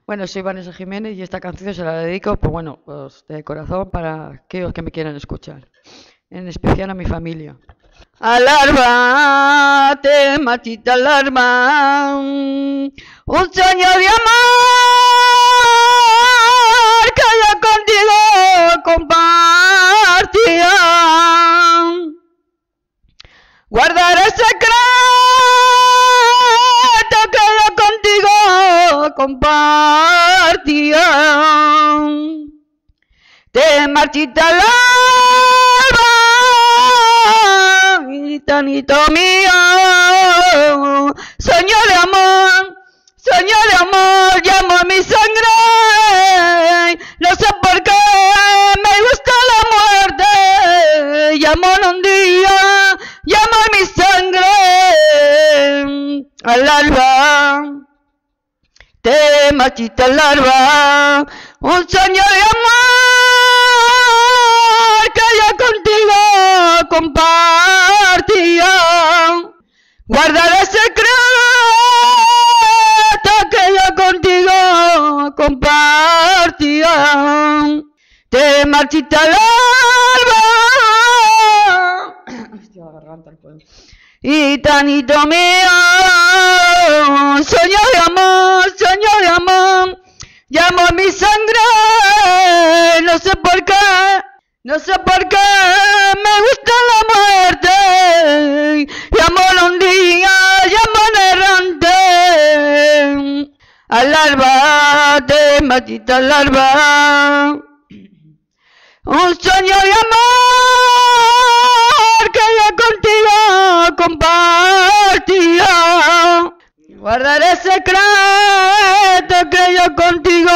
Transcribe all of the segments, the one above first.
Bueno, soy Vanessa Jiménez y esta canción se la dedico, pues bueno, pues de corazón para aquellos que me quieran escuchar, en especial a mi familia. Alárvate, machita, alarma, un sueño de amor que yo contigo compartía. Guardaré secreto que yo contigo compartía. Te marchita al alba, gitanito mío, sueño de amor, llamo a mi sangre, no sé por qué me gusta la muerte, llamo un día, llamo a mi sangre, al alba, te marchita al alba, un sueño de amor que yo contigo compartía. Guardaré secreto que yo contigo compartía. Te marchita al alba. Hostia, la garganta, el pueblo. Y tanito mío, sueño de amor, llamo a mi sangre, no sé por qué me gusta la muerte, llamo un día, llamo errante, al alba, te machita al alba, un sueño de amor que yo contigo compartía. Guardaré secreto que yo contigo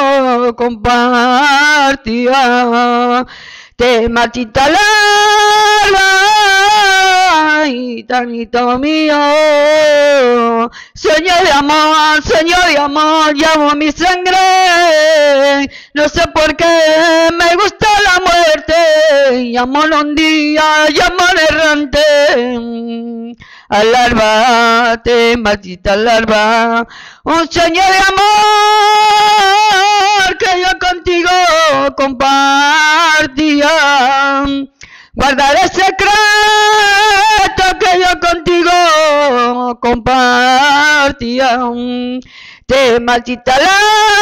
compartía. Te marchita al alba, gitanito mío, sueño de amor, llamo a mi sangre, no sé por qué me gusta la muerte, llamo un día, llamo errante, al alba, te marchita al alba, un sueño de amor que yo contigo compartía. Guardaré secreto que yo contigo compartía. Te marchita al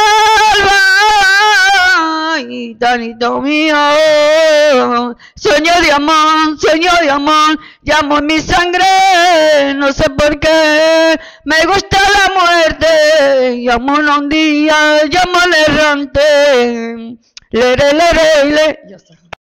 alba, gitanito mío, sueño de amor, llamo en mi sangre, no sé por qué me gusta la muerte, llamo un día, llamo al errante, le, ya está.